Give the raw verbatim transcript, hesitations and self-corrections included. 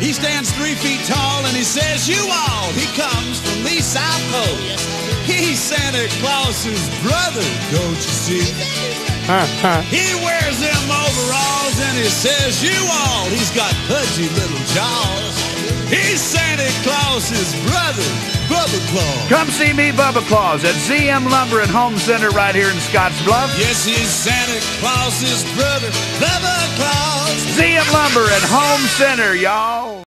He stands three feet tall and he says, you all. He comes from the South Pole. He's Santa Claus's brother, don't you see? He wears them overalls and he says, you all. He's got pudgy little jaws. He's Santa Claus's brother, Bubba Claus. Come see me, Bubba Claus, at Z M Lumber and Home Center right here in Scottsbluff. Yes, he's Santa Claus's brother, Bubba Claus. Z M Lumber and Home Center, y'all.